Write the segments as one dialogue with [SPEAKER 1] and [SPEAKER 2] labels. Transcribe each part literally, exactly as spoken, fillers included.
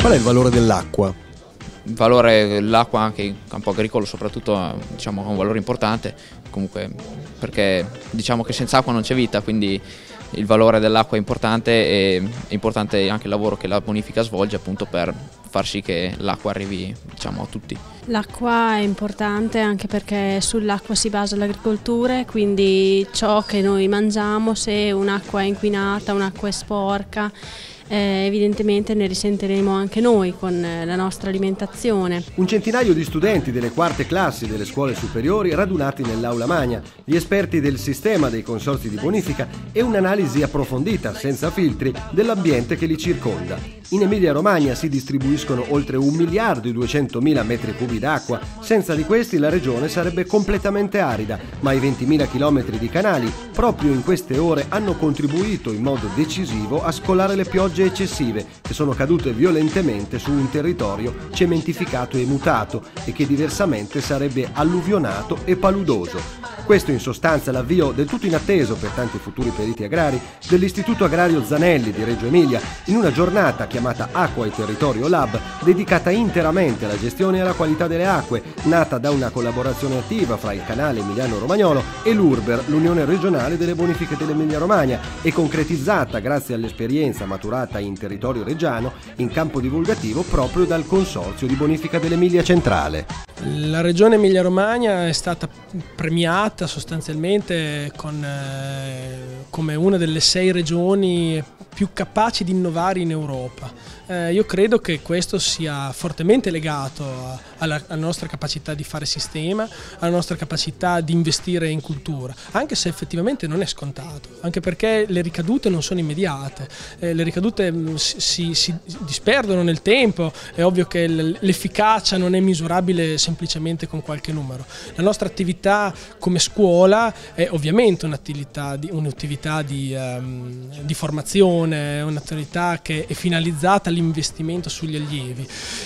[SPEAKER 1] Qual è il valore dell'acqua?
[SPEAKER 2] Il valore dell'acqua anche in campo agricolo soprattutto, diciamo, ha un valore importante, comunque, perché diciamo che senza acqua non c'è vita, quindi il valore dell'acqua è importante e è importante anche il lavoro che la bonifica svolge appunto per far sì che l'acqua arrivi, diciamo, a tutti.
[SPEAKER 3] L'acqua è importante anche perché sull'acqua si basa l'agricoltura, quindi ciò che noi mangiamo, se un'acqua è inquinata, un'acqua è sporca, Eh, evidentemente ne risentiremo anche noi con eh, la nostra alimentazione.
[SPEAKER 1] Un centinaio di studenti delle quarte classi delle scuole superiori radunati nell'aula magna, gli esperti del sistema dei consorzi di bonifica e un'analisi approfondita, senza filtri, dell'ambiente che li circonda. In Emilia-Romagna si distribuiscono oltre un miliardo e duecentomila metri cubi d'acqua. Senza di questi la regione sarebbe completamente arida, ma i ventimila chilometri di canali proprio in queste ore hanno contribuito in modo decisivo a scolare le piogge eccessive che sono cadute violentemente su un territorio cementificato e mutato e che diversamente sarebbe alluvionato e paludoso. Questo in sostanza l'avvio del tutto inatteso per tanti futuri periti agrari dell'Istituto Agrario Zanelli di Reggio Emilia in una giornata chiamata Acqua e Territorio Lab, dedicata interamente alla gestione e alla qualità delle acque, nata da una collaborazione attiva fra il canale emiliano-romagnolo e l'Urber, l'Unione regionale delle bonifiche dell'Emilia Romagna, e concretizzata grazie all'esperienza maturata in territorio reggiano in campo divulgativo proprio dal Consorzio di Bonifica dell'Emilia Centrale.
[SPEAKER 4] La regione Emilia-Romagna è stata premiata sostanzialmente con, eh, come una delle sei regioni più capaci di innovare in Europa. Eh, io credo che questo sia fortemente legato a, alla, alla nostra capacità di fare sistema, alla nostra capacità di investire in cultura, anche se effettivamente non è scontato, anche perché le ricadute non sono immediate, eh, le ricadute mh, si, si disperdono nel tempo, è ovvio che l'efficacia non è misurabile semplicemente con qualche numero. La nostra attività come scuola è ovviamente un'attività di, un'attività di, um, di formazione, un'attività che è finalizzata all'investimento sugli allievi,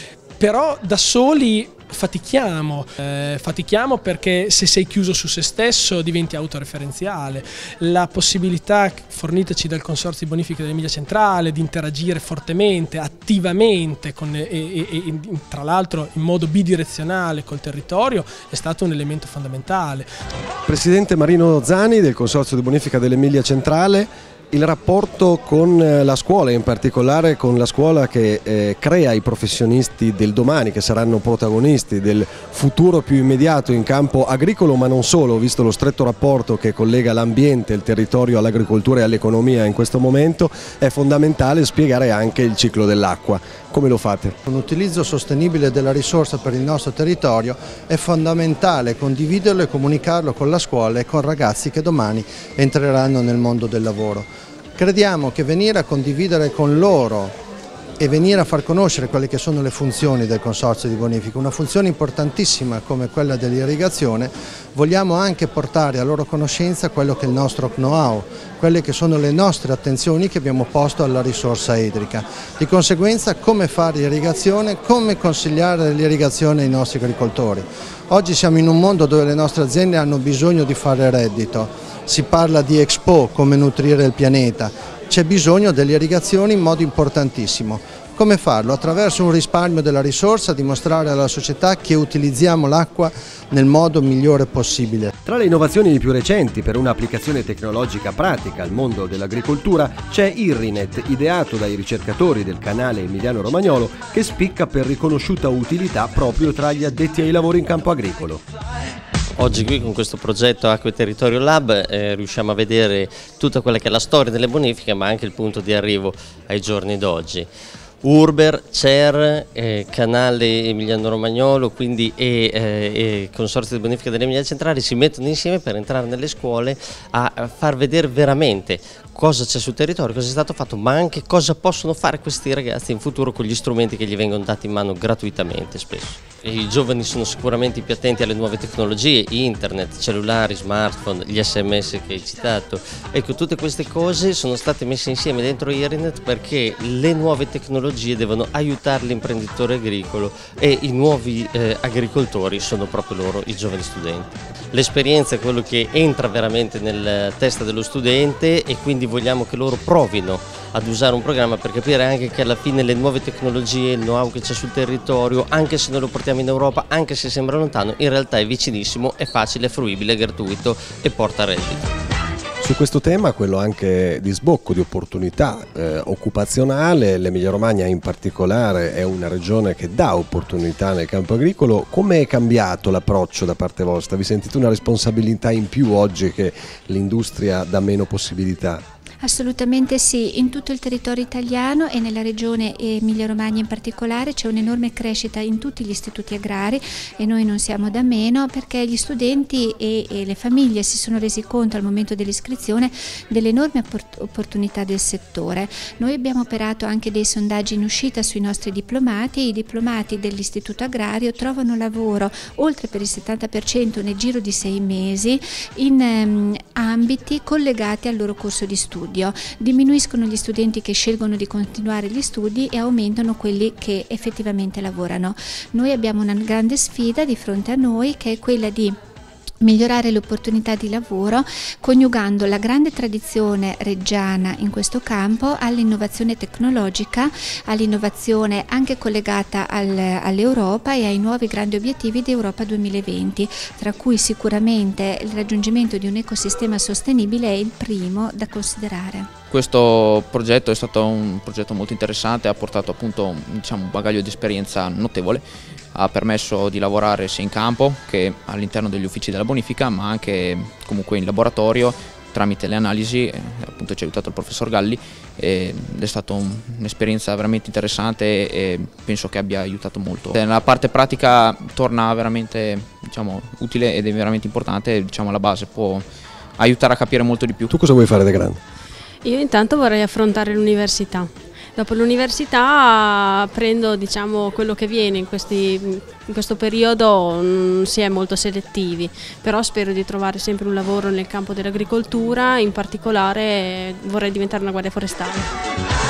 [SPEAKER 4] però da soli fatichiamo, eh, fatichiamo perché se sei chiuso su se stesso diventi autoreferenziale. La possibilità fornitaci dal Consorzio di Bonifica dell'Emilia Centrale di interagire fortemente, attivamente con, e, e, e tra l'altro in modo bidirezionale col territorio è stato un elemento fondamentale.
[SPEAKER 1] Presidente Marino Zani del Consorzio di Bonifica dell'Emilia Centrale, il rapporto con la scuola, in particolare con la scuola che eh, crea i professionisti del domani, che saranno protagonisti del futuro più immediato in campo agricolo, ma non solo, visto lo stretto rapporto che collega l'ambiente, il territorio all'agricoltura e all'economia in questo momento, è fondamentale spiegare anche il ciclo dell'acqua. Come lo fate?
[SPEAKER 5] Un utilizzo sostenibile della risorsa per il nostro territorio è fondamentale condividerlo e comunicarlo con la scuola e con ragazzi che domani entreranno nel mondo del lavoro. Crediamo che venire a condividere con loro e venire a far conoscere quelle che sono le funzioni del Consorzio di Bonifica, una funzione importantissima come quella dell'irrigazione, vogliamo anche portare a loro conoscenza quello che è il nostro know-how, quelle che sono le nostre attenzioni che abbiamo posto alla risorsa idrica. Di conseguenza come fare irrigazione, come consigliare l'irrigazione ai nostri agricoltori. Oggi siamo in un mondo dove le nostre aziende hanno bisogno di fare reddito, si parla di Expo, come nutrire il pianeta. C'è bisogno delle irrigazioni in modo importantissimo. Come farlo? Attraverso un risparmio della risorsa, dimostrare alla società che utilizziamo l'acqua nel modo migliore possibile.
[SPEAKER 1] Tra le innovazioni più recenti per un'applicazione tecnologica pratica al mondo dell'agricoltura c'è Irrinet, ideato dai ricercatori del canale emiliano-romagnolo, che spicca per riconosciuta utilità proprio tra gli addetti ai lavori in campo agricolo.
[SPEAKER 6] Oggi qui con questo progetto Acqua e Territorio Lab eh, riusciamo a vedere tutta quella che è la storia delle bonifiche, ma anche il punto di arrivo ai giorni d'oggi. Urber, C E R, eh, Canale Emiliano-Romagnolo quindi, e, eh, e Consorzio di Bonifica dell'Emilia Centrale si mettono insieme per entrare nelle scuole a, a far vedere veramente cosa c'è sul territorio, cosa è stato fatto, ma anche cosa possono fare questi ragazzi in futuro con gli strumenti che gli vengono dati in mano gratuitamente spesso. E i giovani sono sicuramente più attenti alle nuove tecnologie, internet, cellulari, smartphone, gli sms che hai citato. Ecco, tutte queste cose sono state messe insieme dentro Irrinet perché le nuove tecnologie tecnologie devono aiutare l'imprenditore agricolo e i nuovi eh, agricoltori sono proprio loro, i giovani studenti. L'esperienza è quello che entra veramente nella testa dello studente e quindi vogliamo che loro provino ad usare un programma per capire anche che alla fine le nuove tecnologie, il know-how che c'è sul territorio, anche se noi lo portiamo in Europa, anche se sembra lontano, in realtà è vicinissimo, è facile, è fruibile, è gratuito e porta reddito.
[SPEAKER 1] Su questo tema, quello anche di sbocco, di opportunità eh, occupazionale, l'Emilia Romagna in particolare è una regione che dà opportunità nel campo agricolo. Come è cambiato l'approccio da parte vostra? Vi sentite una responsabilità in più oggi che l'industria dà meno possibilità?
[SPEAKER 7] Assolutamente sì, in tutto il territorio italiano e nella regione Emilia-Romagna in particolare c'è un'enorme crescita in tutti gli istituti agrari e noi non siamo da meno, perché gli studenti e, e le famiglie si sono resi conto al momento dell'iscrizione delle enormi opportunità del settore. Noi abbiamo operato anche dei sondaggi in uscita sui nostri diplomati e i diplomati dell'istituto agrario trovano lavoro oltre per il settanta per cento nel giro di sei mesi in um, ambiti collegati al loro corso di studio. Diminuiscono gli studenti che scelgono di continuare gli studi e aumentano quelli che effettivamente lavorano. Noi abbiamo una grande sfida di fronte a noi, che è quella di migliorare le opportunità di lavoro coniugando la grande tradizione reggiana in questo campo all'innovazione tecnologica, all'innovazione anche collegata al, all'Europa e ai nuovi grandi obiettivi di Europa duemilaventi, tra cui sicuramente il raggiungimento di un ecosistema sostenibile è il primo da considerare.
[SPEAKER 2] Questo progetto è stato un progetto molto interessante, ha portato appunto diciamo, un bagaglio di esperienza notevole, ha permesso di lavorare sia in campo che all'interno degli uffici della bonifica, ma anche comunque in laboratorio tramite le analisi, appunto ci ha aiutato il professor Galli ed è stata un'esperienza veramente interessante e penso che abbia aiutato molto. La parte pratica torna veramente diciamo, utile ed è veramente importante, diciamo, la base può aiutare a capire molto di più.
[SPEAKER 1] Tu cosa vuoi fare da grande?
[SPEAKER 3] Io intanto vorrei affrontare l'università. Dopo l'università prendo diciamo, quello che viene in, questi, in questo periodo, non si è molto selettivi, però spero di trovare sempre un lavoro nel campo dell'agricoltura, in particolare vorrei diventare una guardia forestale.